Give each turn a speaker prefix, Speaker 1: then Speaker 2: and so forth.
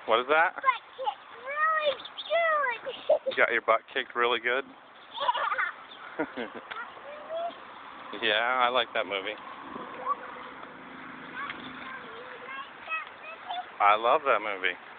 Speaker 1: What is that?
Speaker 2: Butt kicked really good.
Speaker 1: You got your butt kicked really good?
Speaker 2: Yeah.
Speaker 1: Yeah, I like that movie. I love that movie.